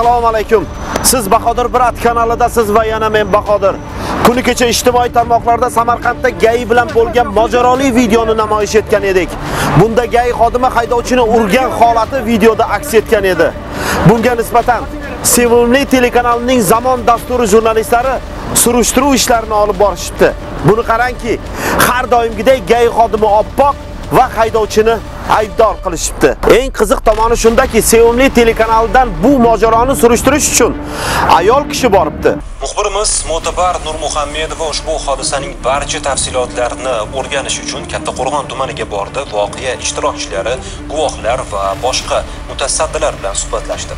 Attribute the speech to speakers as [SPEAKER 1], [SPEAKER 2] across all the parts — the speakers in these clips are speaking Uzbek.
[SPEAKER 1] Assalomu alaykum. Siz Bahodir Brat kanalidasiz va yana men Bahodir. Kuni kecha ijtimoiy tarmoqlarda Samarqandda gay bilan bo'lgan mojaroli videoni namoyish etgan edik. Bunda gay xodimi haydovchini urgan holati videoda aks etgan edi. Bunga nisbatan Sevimli telekanalining Zamon dasturi jurnalistlari surishtiruv ishlarini olib borishibdi. Buni qarangki, har doimgidek gay xodimi oppoq va haydovchini aybdor qilishibdi. Eng qiziq tomoni shundaki, Sevimli telekanalidan bu mojaroni surishtirish uchun ayol kishi boribdi.
[SPEAKER 2] Muxbirimiz Mo'tabar Nurmuhammedova ushbu hodisaning barcha tafsilotlarini o'rganish uchun Kattaqo'rg'on tumaniga bordi. Voqea ishtirokchilari, guvohlar va boshqa mutasaddilar bilan suhbatlashdi.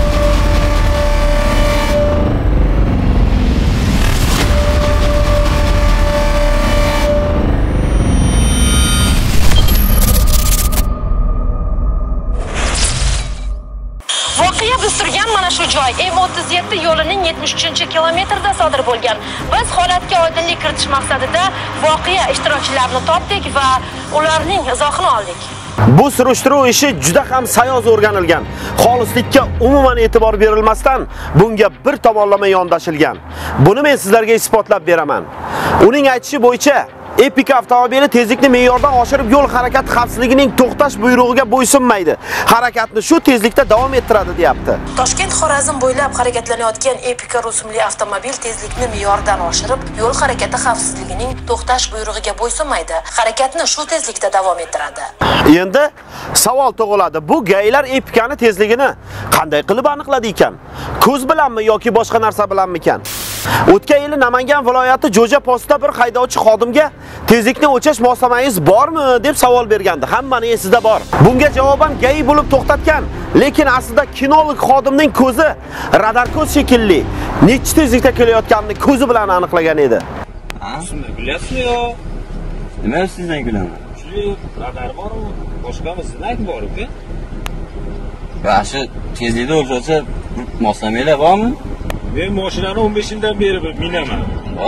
[SPEAKER 3] Voqea biz turgan mana shu joy M37 yo'lining 73-kilometrida sodir bo'lgan. Biz holatga oydinlik kiritish maqsadida voqea ishtirokchilarini topdik va ularning izohini oldik.
[SPEAKER 1] Bu surishtiruv ishi juda ham sayoz o'rganilgan. Xolislikka umuman e'tibor berilmasdan bunga bir tomonlama yondashilgan. Buni men sizlarga isbotlab beraman. Uning aytishi bo'yicha Epica avtomobili tezlikni me'yordan oshirib yo'l harakati xavfsizligining to'xtash buyrug'iga bo'ysunmaydi. Harakatni shu tezlikda davom ettiradi, deyapti.
[SPEAKER 3] Toshkent-Xorazm bo'ylab harakatlanayotgan Epica rusumli avtomobil tezlikni me'yordan oshirib yo'l harakati xavfsizligining to'xtash buyrug'iga bo'ysunmaydi. Harakatni shu tezlikda davom ettiradi.
[SPEAKER 1] Endi savol tug'iladi. Bu gaylar Epica'ni tezligini qanday qilib aniqladi ekan? Ko'z bilanmi yoki boshqa narsa bilanmi ekan? O'tgan yili Namangan viloyati Jo'ja postida bir haydovchi xodimga tezlikni o'lchash moslamangiz bormi deb savol bergandi. Hammani esida bor. Bunga javoban gay bo'lib to'xtatgan, lekin aslida kinolog xodimning ko'zi radar ko'z shekilli nechta tezlikda kelayotganini ko'zi bilan aniqlagan edi.
[SPEAKER 4] Shuni bilasizmi-yo?
[SPEAKER 5] Nima sizdan bilaman?
[SPEAKER 4] Shu radar bormi? Boshqami sizdan aytib bor-ku?
[SPEAKER 5] Yaxshi, tezlikni o'lchasa moslamalar bormi?
[SPEAKER 4] Men mashinani 15-dan beri minaman.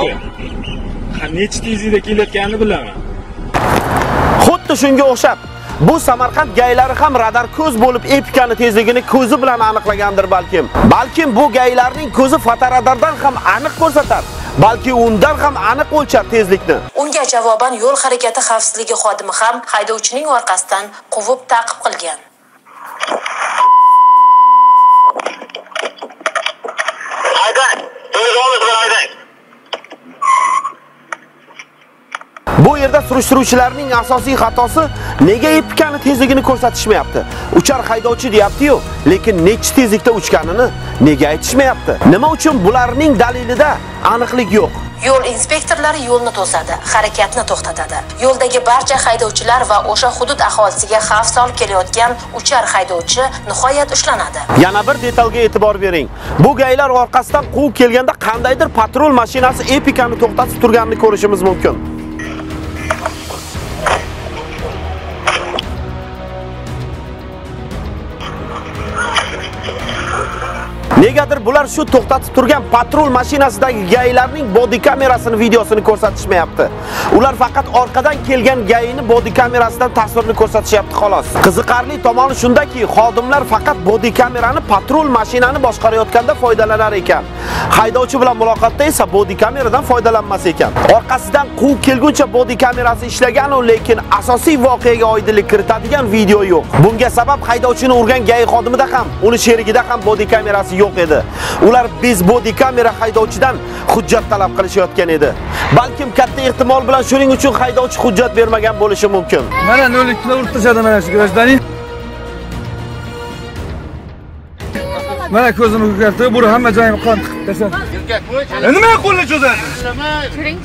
[SPEAKER 4] Necha tezlikda kelayotganini bilaman.
[SPEAKER 1] Xuddi shunga o'xshab, bu Samarqand gaylari ham radar ko'z bo'lib Epica'ni tezligini ko'zi bilan aniqlagandir balkim. Balkim bu gaylarning ko'zi fotoradardan ham aniq ko'rsatar. Balki undan ham aniq o'lchar tezlikni.
[SPEAKER 3] Unga javoban yo'l harakati xavfsizligi xodimi ham haydovchining orqasidan quvib ta'qib qilgan.
[SPEAKER 1] Bu yerda surishtiruvchilarning asosiy xatosi nega Epica'ni tezligini ko'rsatishmayapti? Uchar haydovchi deyapti-yu, lekin nechta tezlikda uchganini nega aytishmayapti? Nima uchun bularning dalilida aniqlik yo'q?
[SPEAKER 3] Yo'l inspektorlari yo'lni to'sadi, harakatni to'xtatadi. Yo'ldagi barcha haydovchilar va o'sha hudud aholisiga xavf solib kelayotgan uchar haydovchi nihoyat ushlanadi.
[SPEAKER 1] Yana bir detalga e'tibor bering. Bu gaylar orqasidan quvib kelganda qandaydir patrul mashinasi Epica'ni to'xtatib turganini ko'rishimiz mumkin. Negadir bular shu to'xtatib turgan patrul mashinasidagi gaylarning body kamerasini videosini ko'rsatishmayapti. Ular faqat orqadan kelgan gayni body kamerasidan tasvirni ko'rsatishyapti xolos. Qiziqarli tomoni shundaki, xodimlar faqat body kamerani patrul mashinani boshqarayotganda foydalanar ekan. Haydovchi bilan muloqotda esa body kameradan foydalanmas ekan. Orqasidan quvib kelguncha body kamerasi ishlagan, lekin asosiy voqeaga oydinlik kiritadigan video yo'q. Bunga sabab haydovchini urgan gay xodimida ham, uni sherigida ham body kamerasi yo'q edi. Ular biz body kamera haydovchidan hujjat talab qilishayotgan edi. Balkim katta ehtimol bilan shuning uchun haydovchi hujjat bermagan bo'lishi mumkin.
[SPEAKER 6] Mana no'likni urib tashladi mana shu grajdanin. Mana ko'zimni ko'kartib, bu hamma joyimni qon tiqib tashladi. Nima qo'lni cho'zadi?
[SPEAKER 7] Turing.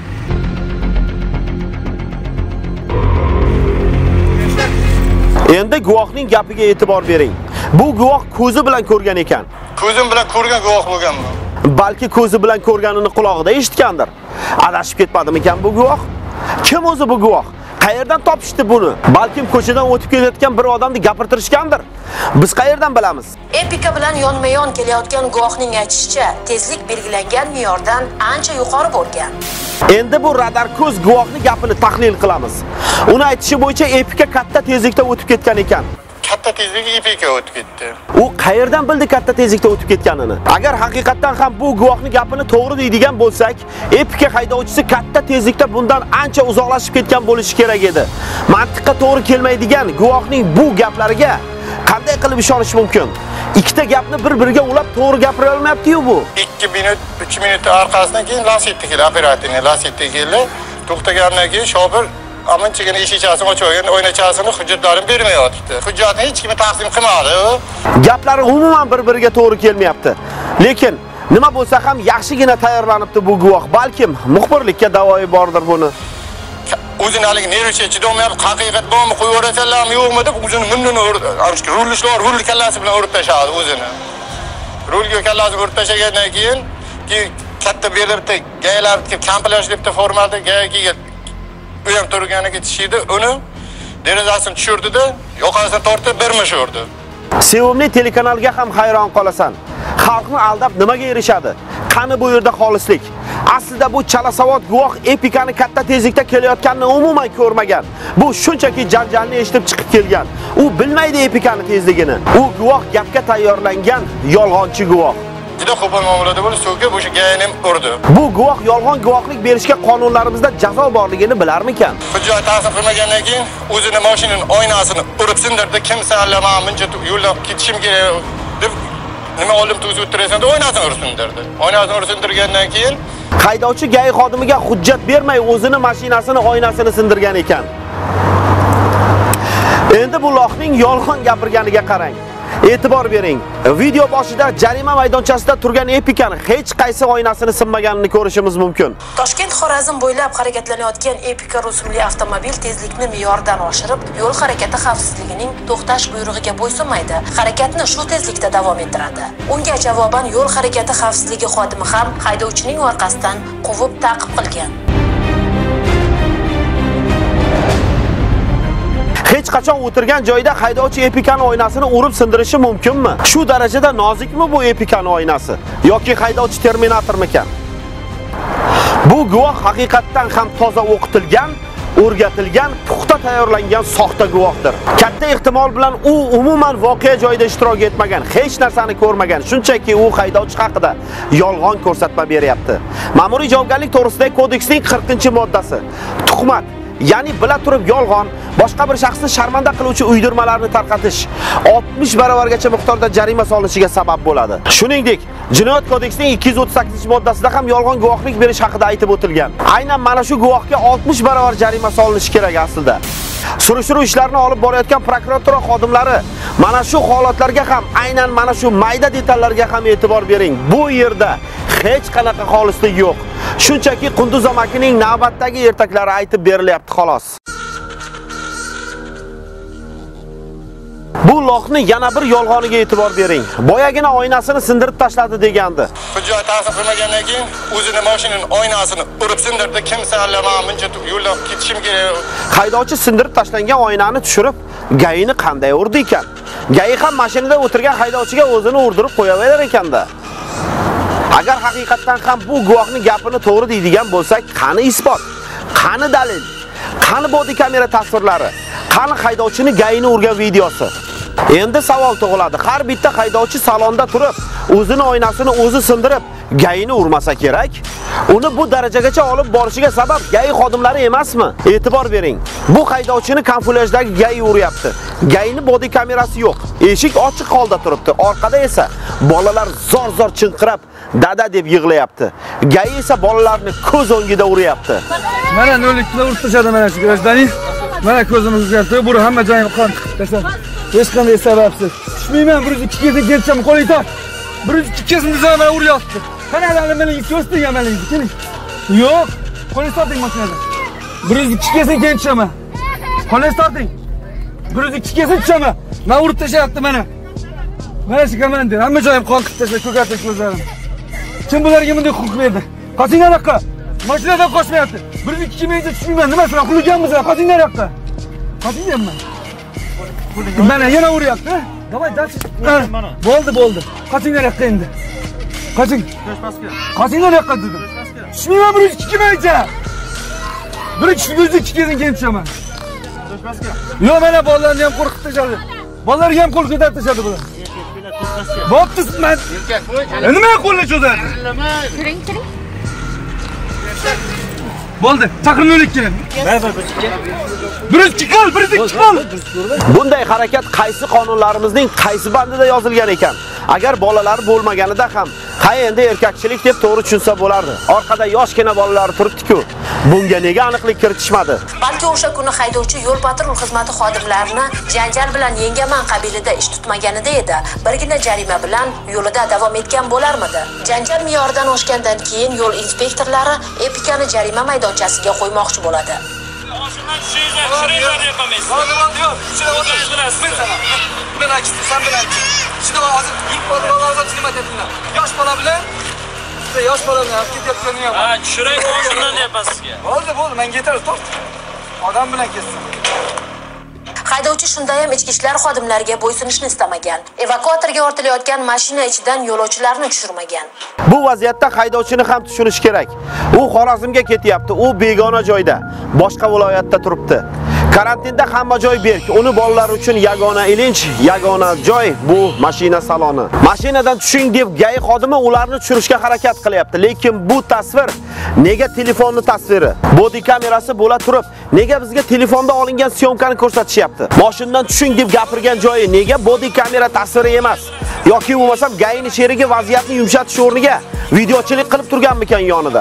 [SPEAKER 1] Endi guvohning gapiga e'tibor bering. Bu guvoh ko'zi bilan ko'rgan ekan.
[SPEAKER 8] Ko'zim bilan ko'rgan guvoh bo'lganmi?
[SPEAKER 1] Balki ko'zi bilan ko'rganini quloqida eshitgandir. Adashib ketmadimi ekan bu guvoh? Kim o'zi bu guvoh? Qayerdan topishdi buni? Balkim ko'chadan o'tib kelayotgan bir odamni gapirtirishgandir. Biz qayerdan bilamiz?
[SPEAKER 3] Epica bilan yonma-yon kelayotgan guvohning aytishicha, tezlik belgilangan me'yordan ancha yuqori bo'lgan.
[SPEAKER 1] Endi bu radar ko'z guvohning gapini tahlil qilamiz. Uni aytishi bo'yicha Epica katta tezlikda o'tib ketgan ekan.
[SPEAKER 8] katta tezlikda ipga o'tib ketdi.
[SPEAKER 1] U qayerdan bildi katta tezlikda o'tib ketganini? Agar haqiqatan ham bu guvohning gapini to'g'ri deydigan bo'lsak, Epica haydovchisi katta tezlikda bundan ancha uzoqlashib ketgan bo'lishi kerak edi. Mantiqqa to'g'ri kelmaydigan guvohning bu gaplariga qanday qilib ishonish mumkin? Ikkita gapni bir-biriga ulab to'g'ri gapira olmayapti-yu bu.
[SPEAKER 8] 2 minut, 3 minut orqasidan keyin Lacetti keldi, operatorning Lacetti keldi. To'xtagandan keyin shofir amanchigina eshikchasini ochib olgan, o'ynachasini hujjatlarini bermayotibdi. Hujjatni hech kim taqdim qilmadi.
[SPEAKER 1] Gaplari umuman bir-biriga to'g'ri kelmayapti. Lekin nima bo'lsa ham yaxshigina tayyorlanibdi bu guvoh. Balkim muxbirlikka davoyi bordir buni.
[SPEAKER 8] O'zini hali nervga chidolmayapti, haqiqat bormi, qo'yib yuborasanlarmi yo'qmi deb o'zini mundini rul kallasi bilan urib tashladi o'zini. Rulga kallasini urib tashlagandan keyin katta bu yerda bitta gaylar kamplash debdi formada gayga u ham turganiga tishidi, uni derazasini tushirdi-da, yoqasini tortib birmish urdi.
[SPEAKER 1] Sevimli telekanalga ham hayron qolasan. Xalqni aldab nimaga erishadi? Qani bu yerda xolislik? Aslida bu chalasavod guvoh Epicani katta tezlikda kelayotganini umuman ko'rmagan. Bu shunchaki janjalni eshitib chiqib kelgan. U bilmaydi Epicani tezligini. U guvoh gapga tayyorlangan yolg'onchi guvoh.
[SPEAKER 8] Juda ko'p muomalada bo'lib, so'kib o'sha gayni urdi.
[SPEAKER 1] Bu guvoh yolg'on guvohlik berishga qonunlarimizda jazo borligini bilarmikan?
[SPEAKER 8] Hujjat tasdiq qilmagandan keyin o'zini mashinaning oynasini urib sindirdi. Kimsa allamamuncha yo'ldan ketishim kerak deb nima olim tuz o'tirasan deb oynasini urib sindirdi. Oynasini urib sindirgandan keyin
[SPEAKER 1] haydovchi gay xodimiga hujjat bermay o'zini mashinasini oynasini sindirgan ekan. Endi bu loqning yolg'on gapirganiga qarang. E'tibor bering. Video boshida jarima maydonchasida turgan Epicani hech qaysi oynasini sinmaganini ko'rishimiz mumkin.
[SPEAKER 7] Toshkent Xorazm bo'ylab harakatlanayotgan Epica rusumli avtomobil tezlikni me'yordan oshirib, yo'l harakati xavfsizligining to'xtash buyrug'iga bo'ysunmaydi. Harakatni shu tezlikda davom ettiradi. Unga javoban yo'l harakati xavfsizligi xodimi ham haydovchining orqasidan quvib ta'qib qilgan.
[SPEAKER 1] Hech qachon o'tirgan joyda haydovchi Epicani oynasini urib sindirishi mumkinmi? Shu darajada nozikmi bu Epicani oynasi yoki haydovchi Terminatormikan? Bu guvoh haqiqatdan ham toza o'qitilgan, o'rgatilgan, puxta tayyorlangan soxta guvohdir. Katta ehtimol bilan u umuman voqea joyida ishtirok etmagan, hech narsani ko'rmagan. Shunchaki u haydovchi haqida yolg'on ko'rsatma beryapti. Ma'muriy javobgarlik to'g'risidagi kodeksning 40-moddasi tuhmat, ya'ni bila turib yolg'on, boshqa bir shaxsni sharmanda qiluvchi uydirmalarni tarqatish 60 barobargacha miqdorda jarima solinishiga sabab bo'ladi. Shuningdek, Jinoyat kodeksining 238-moddasida ham yolg'on guvohlik berish haqida aytib o'tilgan. Aynan mana shu guvohga 60 barobar jarima solinishi kerak aslida. Surishtiruv ishlarini olib borayotgan prokuratura xodimlari mana shu holatlarga ham, aynan mana shu mayda detallarga ham e'tibor bering. Bu yerda hech qanaqa xolislik yo'q. Shunchaki Qunduz amakining navbatdagi ertaklari aytib berilyapti xolos. Bu loqni yana bir yolg'oniga e'tibor bering. Boyagina oynasini sindirib tashladi degandi.
[SPEAKER 8] Hujjat tasdiq qilmagandan keyin o'zini mashinaning oynasini urib sindirdi. Kimsa allamamuncha yo'ldan ketishim kerak.
[SPEAKER 1] Haydovchi sindirib tashlangan oynani tushirib, gayini qanday urdi ekan? Gayi ham mashinada o'tirgan haydovchiga o'zini urdirib qo'yaverar ekanda. Agar haqiqatdan ham bu guvohning gapini to'g'ri deydigan bo'lsak, qani isbot? Qani dalil? Qani body kamera tasvirlari? Qani haydovchini gayini urgan videosi? Endi savol tug'iladi. Har bitta haydovchi salonda turib, o'zini oynasini o'zi sindirib, gayini urmasa kerak. Uni bu darajagacha olib borishiga sabab gay xodimlari emasmi? E'tibor bering. Bu haydovchini kamuflajdagi gay uryapti. Gayini body kamerasi yo'q. Eshik ochiq holda turibdi. Orqada esa bolalar zor-zor chinqirab, dada deb yig'layapti. Gay esa bolalarni ko'z o'ngida uryapti.
[SPEAKER 6] Mana no'likda urib tashladi mana shu grajdani. Mana ko'zini o'zgartirib, bu hamma joyini qon tiqib tashladi. Hech qanday sababsiz. Tushmayman, 102 kezin kelcham qo'lay tort. 102 kezin mana uryapti. Qani alimini ko'rsatgan malingiz, keling. Yo'q, qo'lay torting mashinada. 102 kezin kelchaman. Qo'lay torting. 102 kezin tushaman. Men urib tashlayapti mana. Mana shu komandir, hamma joyim qon tiqib tashladi, ko'kartirib ko'zlarim. Kim bularga bunday huquq berdi? Qochinglar yoqqa. Mashinadan qochmayapti. 102 menga tushmayman. Nima sizlar xuliganmisiz? Qochinglar yoqqa. Qochinglarmi? Mana yana uryapti. Davay, dachi. Bo'ldi. Qochinglar yoqqa endi. Qoching. Qochinglar yoqqa dedim. Tushmayman 102 menga. 102 kezin kelib tushaman. Yo'q, mana bolalarni ham qo'rqitib tashladi. Bolalarga ham qo'l ko'tartirishadi bular. Bo'pti, men. Nimaga qo'lni cho'zadi?
[SPEAKER 3] Kiring.
[SPEAKER 6] Bo'ldi, chaqirmaylik kerak. Birinchi qil.
[SPEAKER 1] Bunday harakat qaysi qonunlarimizning qaysi bandida yozilgan ekan? Agar bolalar bo'lmaganida ham, "Hay endi erkakchilik" deb to'g'ri tushunsa bo'lardi. Orqada yoshgina bolalar turibdi-ku. Bunga nega aniqlik kiritishmadi?
[SPEAKER 7] Balki o'sha kuni haydovchi yo'l patrul xizmati xodimlarini janjal bilan yengaman qabilida ish tutmaganida edi. Birgina jarima bilan yo'lida davom etgan bo'larmidi? Janjal me'yoridan oshgandan keyin yo'l inspektorlari Epica'ni jarima maydonchasiga qo'ymoqchi bo'ladi.
[SPEAKER 6] Yosh bola bilan ketyapsan ham.
[SPEAKER 4] Ha, tushiray o'shundan deyapman sizga.
[SPEAKER 6] Bo'ldi, men yetar, to'rt. Odam bilan ketsin.
[SPEAKER 7] Haydovchi shunda ham ichki ishlar xodimlariga bo'ysunishni istamagan. Evakuatorga ortilayotgan mashina ichidan yo'lovchilarni tushirmagan.
[SPEAKER 1] Bu vaziyatda haydovchini ham tushunish kerak. U Xorazmga ketyapti, u begona joyda, boshqa viloyatda turibdi. Karantinda hamma joy berk. Uni bolalar uchun yagona ilinj, yagona joy bu mashina saloni. Mashinadan tushing deb GAI xodimi ularni tushirishga harakat qilyapti, lekin bu tasvir nega telefonni tasviri? Body kamerasi bo'la turib, nega bizga telefonda olingan syomkani ko'rsatishyapti? Mashinadan tushing deb gapirgan joyi nega body kamera tasviri emas? Yoki bo'lmasam GAIning sherigi vaziyatni yumshatish o'rniga videochilik qilib turganmikan yonida?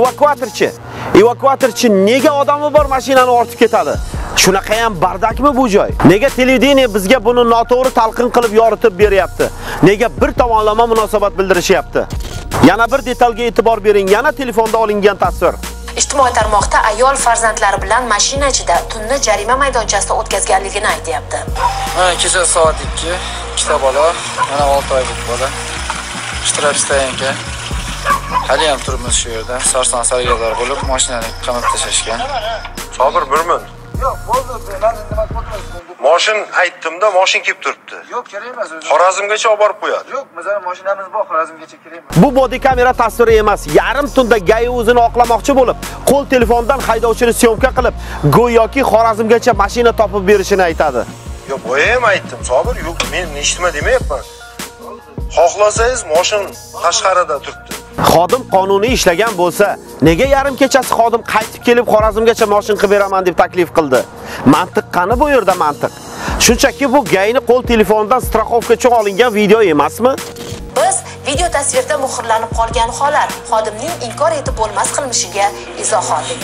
[SPEAKER 1] Evakuatorchi nega odami bor mashinani ortib ketadi? Shunaqa ham bardakmi bu joy? Nega televideniya bizga buni noto'g'ri talqin qilib yoritib beryapti? Nega bir tomonlama munosabat bildirishyapti? Yana bir detalga e'tibor bering, yana telefonda olingan tasvir.
[SPEAKER 7] Ijtimoiy tarmoqda ayol farzandlari bilan mashina ichida tunni jarima maydonchasida o'tkazganligini aytayapti.
[SPEAKER 9] Mana kecha soat 2, ikkita bola, mana 6 oylik bola. Ishtirokchilar hali ham turibmiz shu yerda. Sarson sargardor bo'lib, mashinani qamab tashlashgan.
[SPEAKER 10] Sobir Burmun.
[SPEAKER 6] Yo'q, bo'ldi, men nima qilyapman?
[SPEAKER 10] Mashin aytdim-da, mashin kelib turibdi.
[SPEAKER 6] Yo'q, kerak emas o'zi.
[SPEAKER 10] Xorazmgacha olib borib qo'yadi.
[SPEAKER 6] Yo'q, bizning mashinamiz bor, Xorazmgacha kerak emas.
[SPEAKER 1] Bu body kamera tasviri emas. Yarim tunda GAI o'zini oqlamoqchi bo'lib, qo'l telefondan haydovchini syomka qilib, go'yoki Xorazmgacha mashina topib berishini aytadi.
[SPEAKER 10] Yo'q, boya ham aytdim, Sobir, yo'q, men eshitma demayapman. Xohlasangiz mashin tashqarida turibdi.
[SPEAKER 1] Xodim qonuniy ishlagan bo'lsa, nega yarim kechasi xodim qaytib kelib Xorazmgacha mashin qilib beraman deb taklif qildi? Mantiq qani bu yerda mantiq? Shunchaki bu GAIning qo'l telefonidan strafovka uchun olingan video emasmi?
[SPEAKER 7] Biz video tasvirda muhrlanib qolgan holat xodimning inkor etib bo'lmas qilmishiga izoh oldik.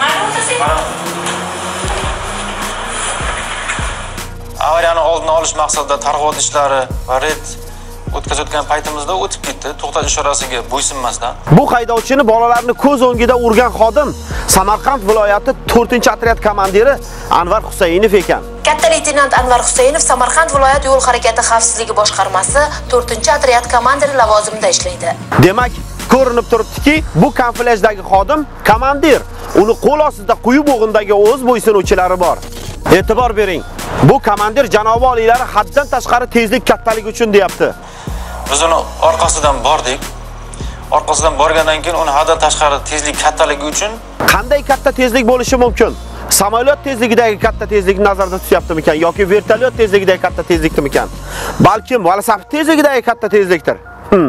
[SPEAKER 2] Avariyani oldini olish maqsadida targ'ibot ishlari va red o'tkazayotgan paytimizda o'tib ketdi, to'xtash ishorasiga bo'ysunmasdan.
[SPEAKER 1] Bu haydovchini bolalarni ko'z o'ngida urgan xodim Samarqand viloyati 4-otryad komandiri Anvar Husaynov ekan.
[SPEAKER 7] Katta leytenant Anvar Husaynov Samarqand viloyat yo'l harakati xavfsizligi boshqarmasi 4-otryad komandiri lavozimida ishlaydi.
[SPEAKER 1] Demak, ko'rinib turibdiki, bu kamuflajdagi xodim komandir. Uni qo'l ostida quyi bo'g'indagi o'z bo'ysunuvchilari bor. E'tibor bering. Bu komandir janobi oliylari haddan tashqari tezlik kattaligi uchun deyapti.
[SPEAKER 2] Biz uni orqasidan bordik. Orqasidan borgandan keyin uni haddan tashqari tezlik kattaligi uchun
[SPEAKER 1] qanday katta tezlik bo'lishi mumkin? Samolyot tezligidagi katta tezlikni nazarda tutyaptimikan yoki vertolyot tezligidagi katta tezlikdimikan? Balkim velosiped tezligidagi katta tezlikdir.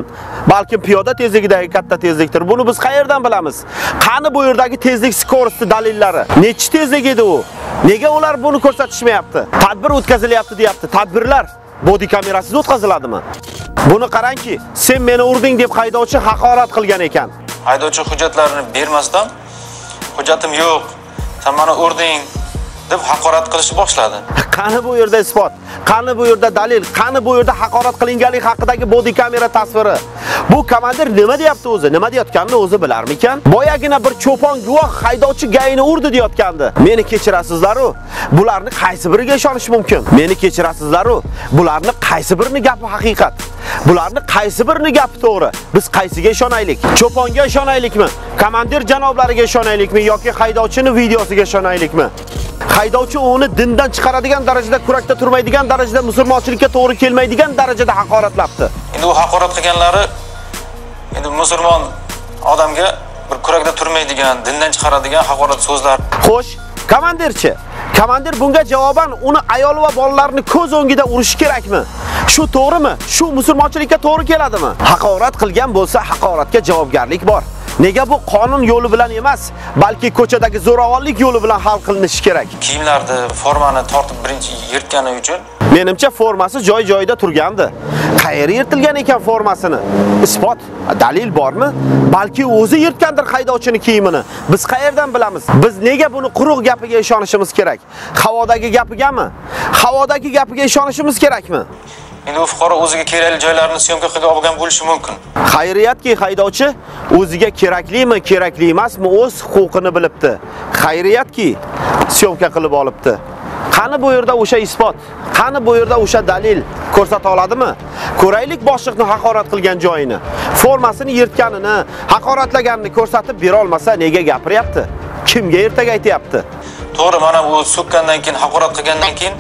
[SPEAKER 1] Balkim piyoda tezligidagi katta tezlikdir. Buni biz qayerdan bilamiz? Qani bu yerdagi tezlik skorosti dalillari? Nechi tezlik edi u? Nega ular buni ko'rsatishmayapti? Tadbir o'tkazilyapti deyapti. Tadbirlar body kamerasiz o'tkaziladimi? Buni qarangki, sen meni urding deb haydovchi haqorat qilgan ekan.
[SPEAKER 2] Haydovchi hujjatlarini bermasdan, hujjatim yo'q, sen meni urding deb haqorat qilishni boshladi.
[SPEAKER 1] Qani bu yerda isbot? Qani bu yerda dalil? Qani bu yerda haqorat qilinganlik haqidagi body kamera tasviri? Bu komandir nima deyapti o'zi? Nima deyotganini o'zi bilarmikan? Boyagina bir cho'pon guvoh haydovchi GAIni urdi deyotgandi. Meni kechirasizlar-ku. Bularni qaysi biriga ishonish mumkin? Meni kechirasizlar-ku. Bularni qaysi birini gapi haqiqat? Bularni qaysi birini gapi to'g'ri? Biz qaysiga ishonaylik? Cho'ponga ishonaylikmi? Komandir janoblariga ishonaylikmi yoki haydovchining videosiga ishonaylikmi? Haydovchi uni dindan chiqaradigan darajada, kurakda turmaydigan darajada, musulmonchilikka to'g'ri kelmaydigan darajada haqoratlabdi.
[SPEAKER 2] Endi u haqorat qilganlari endi musulmon odamga bir kurakda turmaydigan, dindan chiqaradigan haqorat so'zlar.
[SPEAKER 1] Xo'sh, komandirchi. Komandir bunga javoban uni ayol va bolalarni ko'z o'ngida urish kerakmi? Shu to'g'rimi? Shu musulmonchilikka to'g'ri keladimi? Haqorat qilgan bo'lsa, haqoratga javobgarlik bor. Nega bu qonun yo'li bilan emas, balki ko'chadagi zo'ravonlik yo'li bilan hal qilinishi kerak?
[SPEAKER 9] Kiyimlarni, formani tortib birinchi yirtgani uchun
[SPEAKER 1] Menimcha formasi joy-joyida turgandi. Qayerga yirtilgan ekan formasini? Isbot, dalil bormi? Balki o'zi yirtgandir haydovchining kiyimini. Biz qayerdan bilamiz? Biz nega buni quruq gapiga ishonishimiz kerak? Havodagi gapigami? Havodagi gapiga ishonishimiz kerakmi?
[SPEAKER 9] endi u fuqaro o'ziga kerakli joylarni syomka qilib olgan bo'lishi mumkin.
[SPEAKER 1] Xayriyatki haydovchi o'ziga keraklimi, kerakli emasmi o'z huquqini bilibdi. Xayriyatki syomka qilib olibdi. Qani bu yerda o'sha isbot? Qani bu yerda o'sha dalil ko'rsata oladimi? Ko'raylik boshliqni haqorat qilgan joyini. Formasini yirtganini, haqoratlaganini ko'rsatib bera olmasa nega gapiryapti? Kimga ertaga aytayapti?
[SPEAKER 9] To'g'ri, mana bu so'kkandan keyin, haqorat qilgandan keyin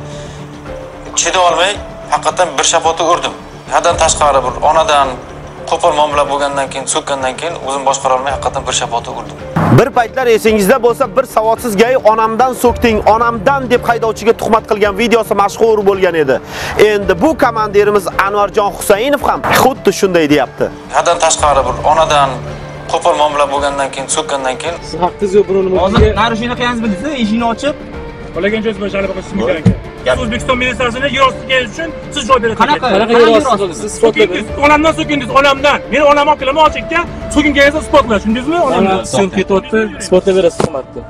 [SPEAKER 9] chida olmay, haqiqatan bir shapoti urdim. Haddan tashqari bir onadan qo'pol muomala bo'lgandan keyin, so'kkandan keyin o'zim boshqara olmay haqiqatan bir shapoti urdim.
[SPEAKER 1] Bir paytlar esingizda bo'lsa, bir savodsiz gay onamdan so'kding, onamdan deb haydovchiga tuhmat qilgan videosi mashhur bo'lgan edi. Endi bu komandirimiz Anvarjon Husaynov ham xuddi shunday deyapti.
[SPEAKER 9] Haddan tashqari bir onadan qo'pol muomala bo'lgandan keyin, so'kkandan keyin
[SPEAKER 11] siz haqingiz yo'q buni nima? Hozir narushini qilganingizni bildingiz, eshikni ochib qolagan joyingiz bo'yicha albatta sizga kerak. O'zbekiston militsiyasini yer ostiga uchun siz javob berasiz. Qanaqa yer ostida siz isbotladingiz? Onamdan so'kindingiz, onamdan. Men onam oqilaman ochiqqa so'kinganingizda isbotlar, tushundingizmi? Onamdan so'm ketyapti, isbotlab berasiz xizmatni.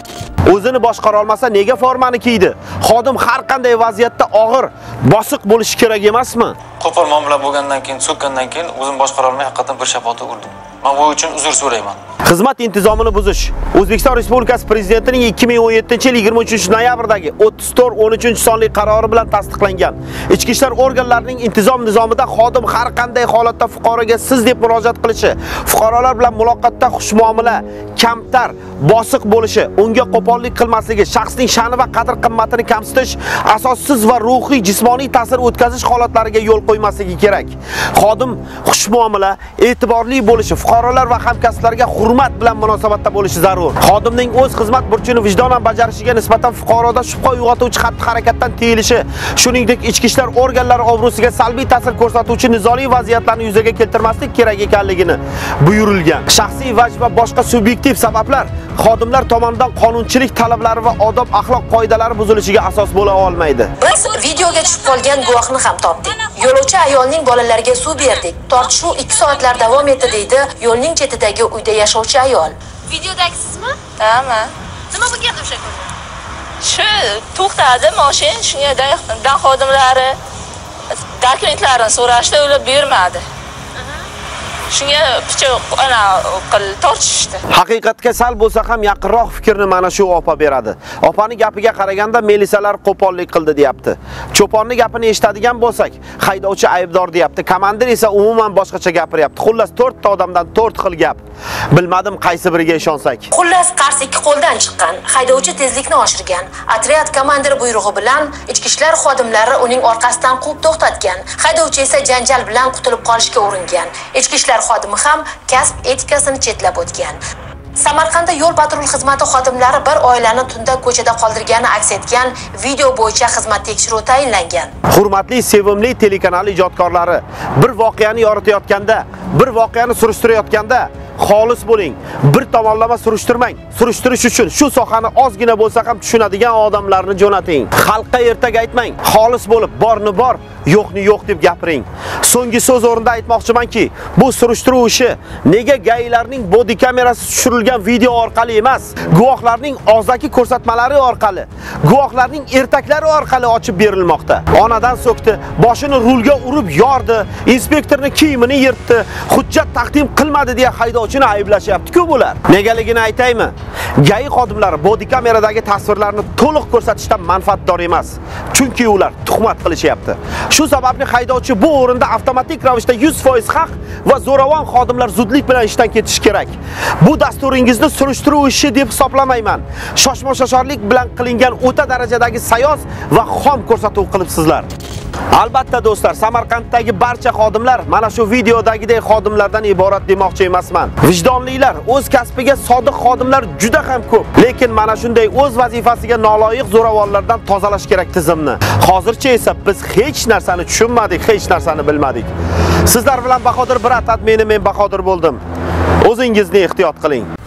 [SPEAKER 1] O'zini boshqara olmasa nega formani kiydi? Xodim har qanday vaziyatda og'ir, bosiq bo'lishi kerak emasmi?
[SPEAKER 9] Qo'pol muomala bo'lgandan keyin, so'kkandan keyin o'zim boshqara olmay haqiqatan bir shapoti urdim. Men bu uchun uzr so'rayman.
[SPEAKER 1] Xizmat intizomini buzish. O'zbekiston Respublikasi Prezidentining 2017-yil 23-noyabrdagi 34-13-sonli qarori bilan tasdiqlangan. Ichki ishlar organlarining intizom nizomida xodim har qanday holatda fuqaroga siz deb murojaat qilishi, fuqarolar bilan muloqotda xushmuomala, kamtar, bosiq bo'lishi, unga qo'pollik qilmasligi, shaxsning sha'ni va qadr-qimmatini kamsitish, asossiz va ruhiy, jismoniy ta'sir o'tkazish holatlariga yo'l qo'ymasligi kerak. Xodim xushmuomala, e'tiborli bo'lishi, fuqarolar va hamkasblarga hurmat bilan munosabatda bo'lishi zarur. Xodimning o'z xizmat burchini vijdonan bajarishiga nisbatan fuqaroda shubha uyg'otuvchi xatti-harakatdan tiyilishi, shuningdek ichki ishlar organlari obro'siga salbiy ta'sir ko'rsatuvchi nizoli vaziyatlarni yuzaga keltirmaslik kerak ekanligini buyurilgan. Shaxsiy vaj va boshqa subyektiv sabablar xodimlar tomonidan qonunchilik talablari va odob axloq qoidalari buzilishiga asos bo'la olmaydi.
[SPEAKER 7] Biz videoga tushib qolgan guvohni ham topdik. Yo'lovchi ayolning bolalariga suv berdik. Tortishuv 2 soatlar davom etdi deydi yo'lning chetidagi uyda yashovchi ayol.
[SPEAKER 3] Videodagisizmi?
[SPEAKER 12] Hamma.
[SPEAKER 3] Nima bo'lgandi o'sha kuni?
[SPEAKER 12] Shu to'xtadi mashina, shunga dan xodimlari dokumentlarini so'rashdi, ular bermadi. Shunga pichoq tortishdi.
[SPEAKER 1] Haqiqatga sal bo'lsa ham yaqinroq fikrni mana shu opa beradi. Opani gapiga qaraganda milisalar qo'pollik qildi deyapti. Cho'ponni gapini eshitadigan bo'lsak, haydovchi aybdor deyapti. Komandir esa umuman boshqacha gapiryapti. Xullas 4 ta odamdan 4 xil gap. Bilmadim qaysi biriga ishonsak.
[SPEAKER 7] Xullas qars ikki qo'ldan chiqqan. Haydovchi tezlikni oshirgan. Otryad komandiri buyrug'i bilan ichki ishlar xodimlari uning orqasidan quvib to'xtatgan. Haydovchi esa janjal bilan qutulib qolishga uringan. Ichki ishlar xodimi ham kasb etikasini chetlab o'tgan. Samarqandda yo'l patrul xizmati xodimlari bir oilani tunda ko'chada qoldirgani aks etgan video bo'yicha xizmat tekshiruvi tayinlangan.
[SPEAKER 1] Hurmatli sevimli telekanal ijodkorlari, bir voqeani yoritayotganda, bir voqeani surishtirayotganda xolis bo'ling. Bir tomonlama surishtirmang. Surishtirish uchun shu sohani ozgina bo'lsa ham tushunadigan odamlarni jo'nating. Xalqqa ertaga aytmang. Xolis bo'lib, borni bor, yo'qni yo'q deb gapiring. So'nggi so'z o'rnida aytmoqchimanki, bu surishtiruv ishi nega gaylarning body kamerasi tushirilgan video orqali emas, guvohlarning og'zaki ko'rsatmalari orqali, guvohlarning ertaklari orqali ochib berilmoqda. Onadan so'kdi, boshini rulga urib yordi, inspektorning kiyimini yirtdi, hujjat taqdim qilmadi deya haydovchini ayblashyapti-ku bular. Negaligini aytaymi? Gay xodimlari body kameradagi tasvirlarni to'liq ko'rsatishdan manfaatdor emas, chunki ular tuhmat qilishyapti. Shu sababli haydovchi bu o'rinda avtomatik ravishda 100% haq va zo'ravon xodimlar zudlik bilan ishdan ketish kerak. Bu dasturingizni surishtiruv ishi deb hisoblamayman. Shoshma-shoshorlik bilan qilingan o'ta darajadagi sayoz va xom ko'rsatuv qilibsizlar. Albatta do'stlar, Samarqanddagi barcha xodimlar mana shu videodagidek xodimlardan iborat demoqchi emasman. Vijdonlilar, o'z kasbiga sodiq xodimlar juda ham ko'p. Lekin mana shunday o'z vazifasiga noloyiq zo'ravonlardan tozalash kerak tizimni. Hozircha esa biz hech narsani tushunmadik, hech narsani bilmadik. Sizlar bilan Bahodir Brat admini men Bahodir bo'ldim. O'zingizni ehtiyot qiling.